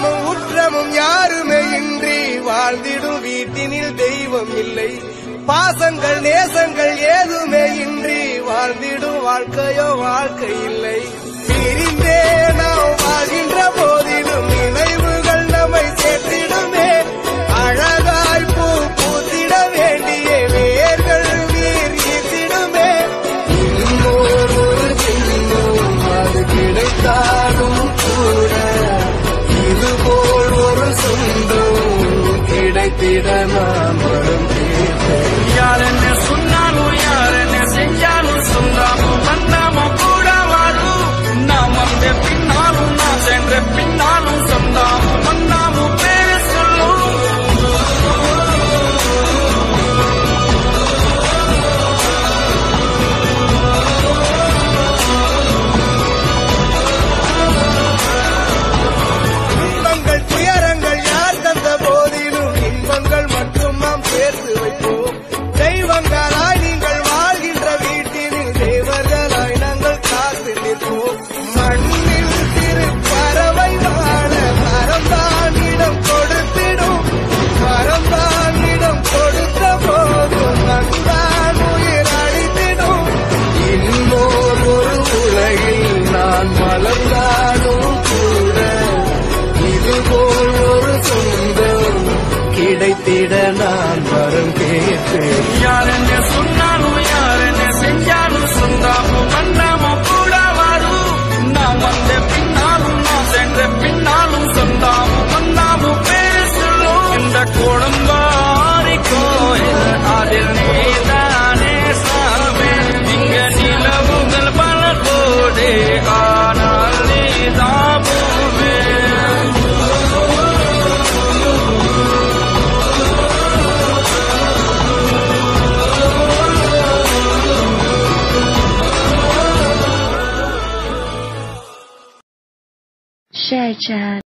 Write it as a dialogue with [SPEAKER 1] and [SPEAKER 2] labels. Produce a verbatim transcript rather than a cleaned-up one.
[SPEAKER 1] உத்தமமும் உற்றமும் யாருமே இன்றி வாழ்ந்திடும் வீட்டினில் தெய்வம் இல்லை. பாசங்கள் நேசங்கள் ஏதுமே இன்றி வாழ்ந்திடும் வாழ்க்கையோ வாழ்க்கை இல்லை. பிரிந்தே நாம் வாழ்கின்ற போதிலும் நினைவுகள் நம்மை சேர்த்திடுமே. அழகாய் பூ பூத்திட வேண்டிய வேர்கள் நீர் ஈர்த்திடுமே. இன்னொரு ஒரு சின்னம் அது கிடைத்தாலும் கூட இதுபோல் ஒரு சொந்தம் கிடைத்திட நாம் வரும்.
[SPEAKER 2] யார் என்ன சொன்னாலும் யார் என்ன செஞ்சாலும் சொல்லாமல் வந்தாமல் கூட வரும். நாம் வந்த பின்னாலும் நான் சென்ற பின்னாலும் சொல்லாமல் வந்தாமல் பேர சொல்லும்.
[SPEAKER 1] இன்பங்கள் துயரங்கள் யார் தந்த போதிலும் இன்பங்கள் மட்டும் நாம் சேர்த்து வைப்போம். தெய்வங்களாய் நீங்கள் வாழ்கின்ற வீட்டினில் தேவர்களாய் நாங்கள் காத்து நிற்போம். மண்ணில் திரு பறவை வாழ மரம்தான் இடம் கொடுத்திடும். மரம்தான் இடம் கொடுத்த போதும் நன்றான் உயிர் அழித்திடும். இன்னொரு ஒரு உலகில் நான் மலர்ந்தாலும் கூட இதுபோல் ஒரு சொந்தம் கிடைத்திட நான் வரம் கேட்பேன்.
[SPEAKER 2] யார் என்ன சொன்னாலும் யார் என்ன செஞ்சாலும் சொல்லாமல் வந்தாமல் கூட வரும். நாம் வந்த பின்னாலும் நான் சென்ற பின்னாலும் சொல்லாமல் வந்தாமல் பேர சொல்லும். இந்த குடும்பாரி கோயில் அதில் நீதானே சாவே. இங்க நிலவுகள் பல கோடி ஆனால் நீதான் பூவே.
[SPEAKER 3] Share chat.